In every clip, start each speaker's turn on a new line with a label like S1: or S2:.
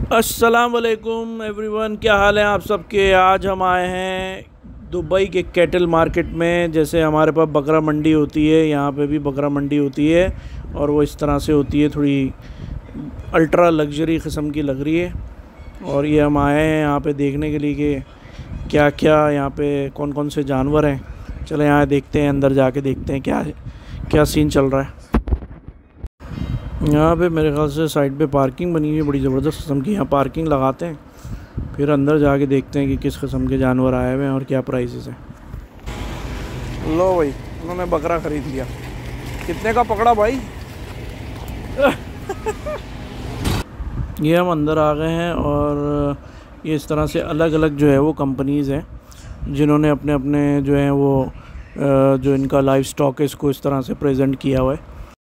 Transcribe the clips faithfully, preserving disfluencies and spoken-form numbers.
S1: अस्सलाम वालेकुम एवरीवन, क्या हाल है आप सबके। आज हम आए हैं दुबई के कैटल मार्केट में। जैसे हमारे पास बकरा मंडी होती है, यहाँ पे भी बकरा मंडी होती है और वो इस तरह से होती है, थोड़ी अल्ट्रा लग्जरी किस्म की लग रही है। और ये हम आए हैं यहाँ पे देखने के लिए कि क्या क्या यहाँ पे कौन कौन से जानवर हैं। चले यहाँ देखते हैं, अंदर जाके देखते हैं क्या क्या सीन चल रहा है। यहाँ पे मेरे ख्याल से साइड पे पार्किंग बनी हुई है, बड़ी ज़बरदस्त किस्म की। यहाँ पार्किंग लगाते हैं, फिर अंदर जाके देखते हैं कि किस किस्म के जानवर आए हुए हैं और क्या प्राइसेस हैं। लो भाई, उन्होंने बकरा ख़रीद लिया। कितने का पकड़ा भाई? ये हम अंदर आ गए हैं और ये इस तरह से अलग अलग जो है वो कंपनीज़ हैं जिन्होंने अपने अपने जो है वो जो इनका लाइव स्टॉक है इसको इस तरह से प्रेजेंट किया हुआ है।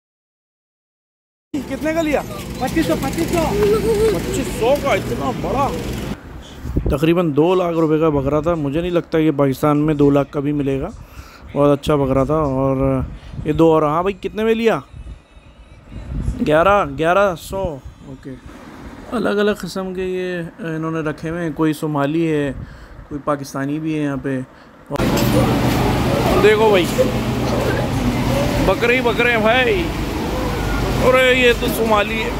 S1: कितने का लिया? पच्चीस सौ पच्चीस सौ पच्चीस सौ का इतना बड़ा, तकरीबन दो लाख रुपए का बकरा था। मुझे नहीं लगता कि पाकिस्तान में दो लाख का भी मिलेगा। बहुत अच्छा बकरा था। और ये दो और, हाँ भाई कितने में लिया? ग्यारह ग्यारह सौ ओके। अलग अलग किस्म के ये इन्होंने रखे हुए हैं। कोई सोमाली है, कोई पाकिस्तानी भी है यहाँ पे। देखो भाई, बकरे ही बकरे हैं भाई। अरे ये तो सोमाली है।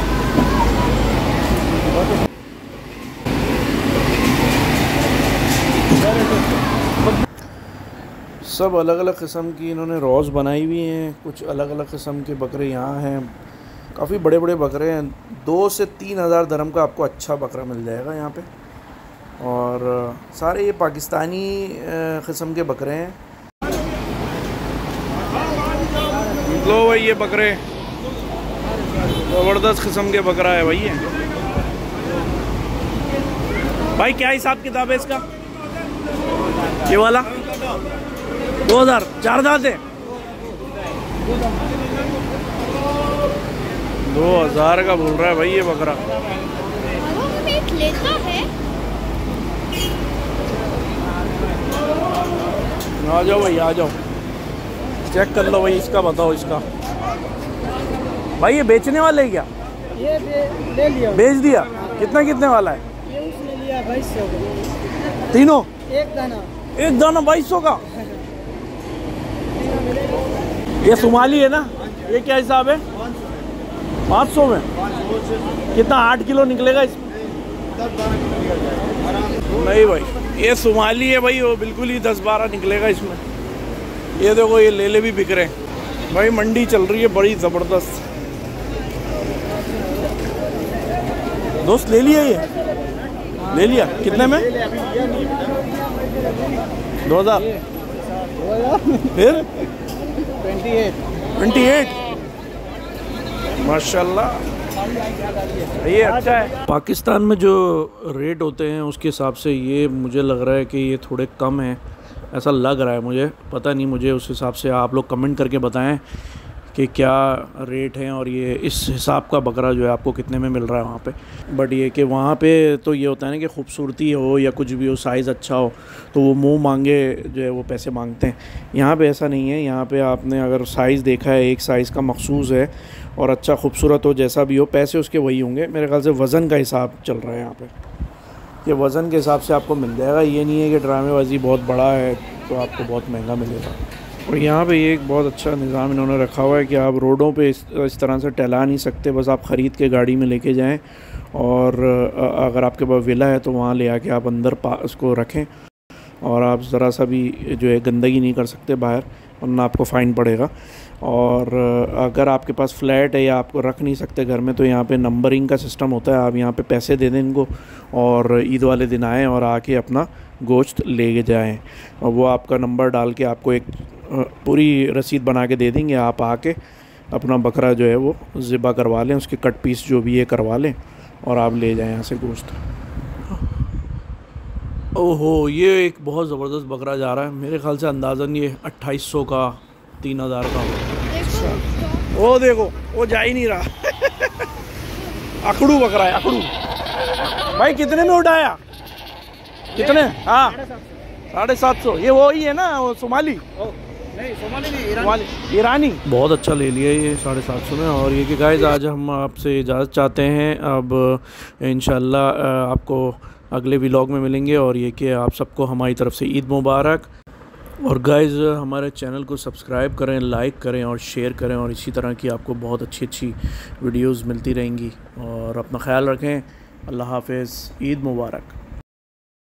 S1: सब अलग अलग किस्म की इन्होंने रोज़ बनाई हुई हैं। कुछ अलग अलग किस्म के बकरे यहाँ हैं। काफ़ी बड़े बड़े बकरे हैं। दो से तीन हज़ार दरम का आपको अच्छा बकरा मिल जाएगा यहाँ पे। और सारे ये पाकिस्तानी किस्म के बकरे हैं। लो भाई, ये बकरे ज़बरदस्त किस्म के बकरा है भाई। ये भाई क्या हिसाब किताब है इसका? ये वाला दो हज़ार चार दांत है। दो हज़ार का बोल रहा है भाई ये बकरा। लेता है। आ जाओ भाई, आ जाओ, चेक कर लो भाई। इसका बताओ, इसका भाई ये बेचने वाले क्या? ये ले लिया, बेच दिया। कितना कितने वाला है? ये उसने लिया बाईस सौ का तीनों। एक दाना एक दाना बाईस सौ का। ये सोमाली है ना? ये क्या हिसाब है? पाँच सौ में कितना? आठ किलो निकलेगा इसमें? नहीं भाई, ये सोमाली है भाई, वो बिल्कुल ही दस बारह निकलेगा इसमें। ये देखो, ये लेले भी बिक रहे हैं भाई। मंडी चल रही है बड़ी ज़बरदस्त। दोस्त ले लिया, ये ले लिया। कितने में? दो हज़ार फिर ट्वेंटी एट माशाल्लाह, ये अच्छा है। पाकिस्तान में जो रेट होते हैं उसके हिसाब से ये मुझे लग रहा है कि ये थोड़े कम हैं, ऐसा लग रहा है मुझे। पता नहीं, मुझे उस हिसाब से आप लोग कमेंट करके बताएं कि क्या रेट हैं और ये इस हिसाब का बकरा जो है आपको कितने में मिल रहा है वहाँ पे। बट ये कि वहाँ पे तो ये होता है ना कि खूबसूरती हो या कुछ भी हो, साइज़ अच्छा हो तो वो मुंह मांगे जो है वो पैसे मांगते हैं। यहाँ पे ऐसा नहीं है। यहाँ पे आपने अगर साइज़ देखा है, एक साइज़ का मखसूस है और अच्छा खूबसूरत हो, जैसा भी हो, पैसे उसके वही होंगे। मेरे ख्याल से वज़न का हिसाब चल रहा है यहाँ पर। ये वज़न के हिसाब से आपको मिल जाएगा। ये नहीं है कि ड्रामेबाजी बहुत बड़ा है तो आपको बहुत महंगा मिलेगा। और यहाँ पे एक बहुत अच्छा निज़ाम इन्होंने रखा हुआ है कि आप रोडों पे इस, इस तरह से टहला नहीं सकते। बस आप ख़रीद के गाड़ी में लेके जाएं और अगर आपके पास विला है तो वहाँ ले आके आप अंदर पा उसको रखें। और आप ज़रा सा भी जो है गंदगी नहीं कर सकते बाहर, वरना आपको फ़ाइन पड़ेगा। और अगर आपके पास फ्लैट है या आपको रख नहीं सकते घर में तो यहाँ पे नंबरिंग का सिस्टम होता है। आप यहाँ पे पैसे दे दें इनको और ईद वाले दिन आएँ और आके अपना गोश्त ले जाएँ। और वो आपका नंबर डाल के आपको एक पूरी रसीद बना के दे देंगे। आप आके अपना बकरा जो है वो ज़िबा करवा लें, उसके कट पीस जो भी है करवा लें और आप ले जाएं यहाँ से गोश्त। ओहो, ये एक बहुत ज़बरदस्त बकरा जा रहा है। मेरे ख्याल से अंदाज़न ये अट्ठाईस सौ का, तीन हज़ार का। अच्छा, वो देखो, वो जा ही नहीं रहा। अकड़ू बकरा है, अकड़ू। भाई कितने में उठाया? कितने? हाँ, साढ़े सात सौ। ये वो ही है ना, वो सोमाली?
S2: नहीं सोमाली नहीं, ईरानी।
S1: ईरानी बहुत अच्छा ले लिया ये साढ़े सात सौ में। और ये कि गाइस आज हम आपसे इजाज़त चाहते हैं, अब इंशाल्लाह आपको अगले व्लॉग में मिलेंगे। और ये कि आप सबको हमारी तरफ से ईद मुबारक। और गाइस हमारे चैनल को सब्सक्राइब करें, लाइक करें और शेयर करें, और इसी तरह की आपको बहुत अच्छी अच्छी वीडियोस मिलती रहेंगी। और अपना ख्याल रखें। अल्लाह हाफ़िज़, ईद मुबारक।